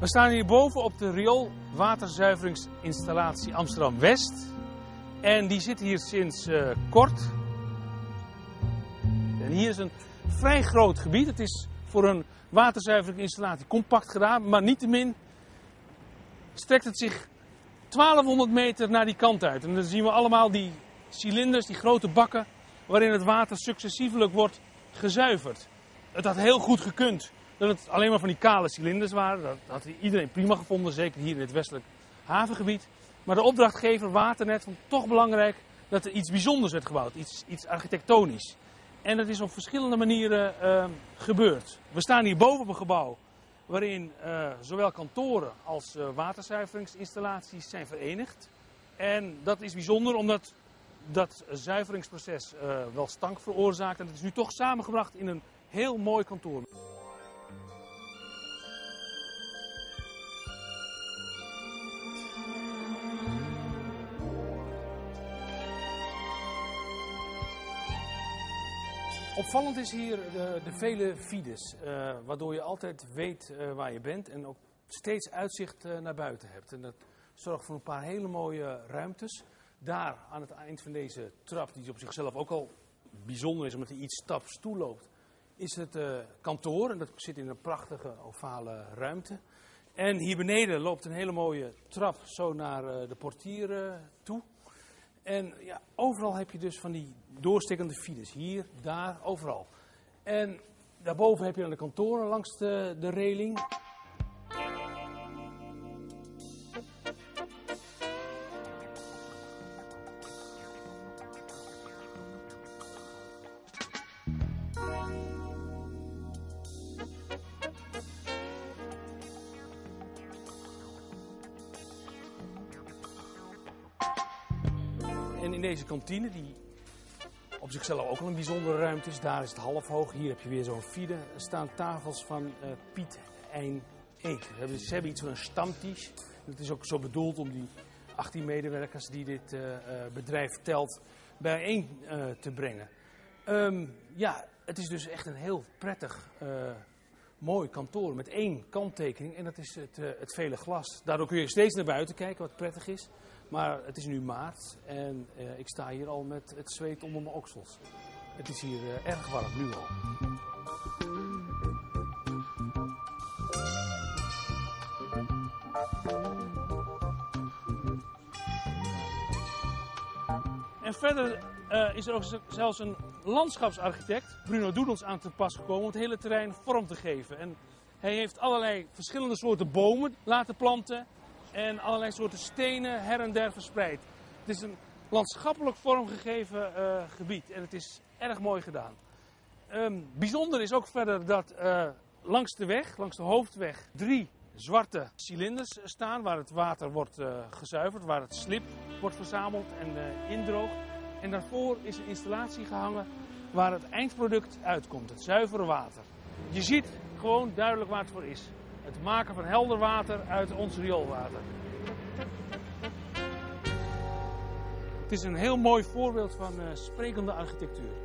We staan hier boven op de rioolwaterzuiveringsinstallatie Amsterdam-West. En die zit hier sinds kort. En hier is een vrij groot gebied. Het is voor een waterzuiveringsinstallatie compact gedaan, maar niettemin strekt het zich 1200 meter naar die kant uit. En dan zien we allemaal die cilinders, die grote bakken, waarin het water successievelijk wordt gezuiverd. Het had heel goed gekund dat het alleen maar van die kale cilinders waren. Dat had iedereen prima gevonden, zeker hier in het westelijk havengebied. Maar de opdrachtgever, Waternet, vond het toch belangrijk dat er iets bijzonders werd gebouwd, iets architectonisch. En dat is op verschillende manieren gebeurd. We staan hier boven op een gebouw waarin zowel kantoren als waterzuiveringsinstallaties zijn verenigd. En dat is bijzonder omdat dat zuiveringsproces wel stank veroorzaakt. En het is nu toch samengebracht in een heel mooi kantoor. Opvallend is hier de vele fides, waardoor je altijd weet waar je bent en ook steeds uitzicht naar buiten hebt. En dat zorgt voor een paar hele mooie ruimtes. Daar aan het eind van deze trap, die op zichzelf ook al bijzonder is omdat hij iets staps toeloopt, is het kantoor. En dat zit in een prachtige ovale ruimte. En hier beneden loopt een hele mooie trap zo naar de portier toe. En ja, overal heb je dus van die doorstikkende files. Hier, daar, overal. En daarboven heb je dan de kantoren langs de reling. En in deze kantine, die op zichzelf ook al een bijzondere ruimte is, daar is het half hoog. Hier heb je weer zo'n fide. Er staan tafels van Piet en Eek. Ze hebben iets van een stamtisch. Dat is ook zo bedoeld om die 18 medewerkers die dit bedrijf telt bijeen te brengen. Ja, het is dus echt een heel prettig, mooi kantoor met één kanttekening. En dat is het vele glas. Daardoor kun je steeds naar buiten kijken, wat prettig is. Maar het is nu maart en ik sta hier al met het zweet onder mijn oksels. Het is hier erg warm, nu al. En verder is er ook zelfs een landschapsarchitect, Bruno Doedels, aan te pas gekomen om het hele terrein vorm te geven. En hij heeft allerlei verschillende soorten bomen laten planten. En allerlei soorten stenen her en der verspreid. Het is een landschappelijk vormgegeven gebied. En het is erg mooi gedaan. Bijzonder is ook verder dat langs de weg, langs de hoofdweg, 3 zwarte cilinders staan. Waar het water wordt gezuiverd, waar het slib wordt verzameld en indroogt. En daarvoor is een installatie gehangen waar het eindproduct uitkomt. Het zuivere water. Je ziet gewoon duidelijk waar het voor is. Het maken van helder water uit ons rioolwater. Het is een heel mooi voorbeeld van sprekende architectuur.